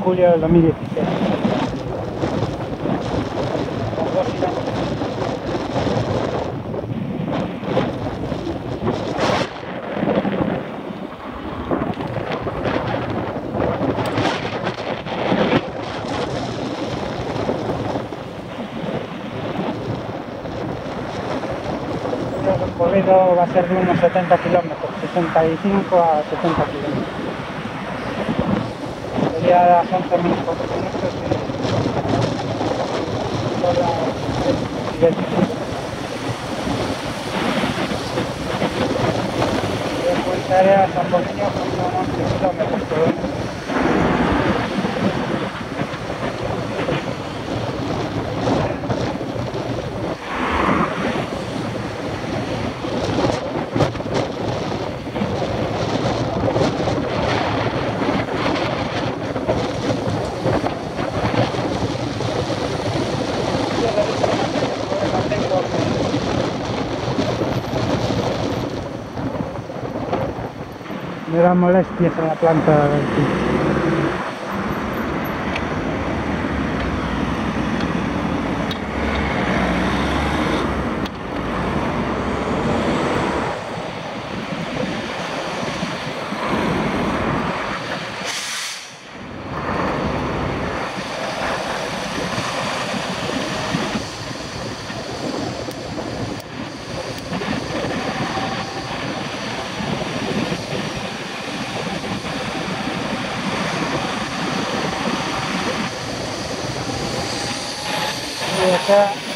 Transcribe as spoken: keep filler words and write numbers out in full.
julio del dos mil dieciséis. El recorrido va a ser de unos setenta kilómetros, sesenta y cinco a setenta kilómetros. Sería a las once menos cuatro minutos y toda la de Puente Areas a Porriño son once kilómetros por hora. Me da molestias en la planta del pie. Y acá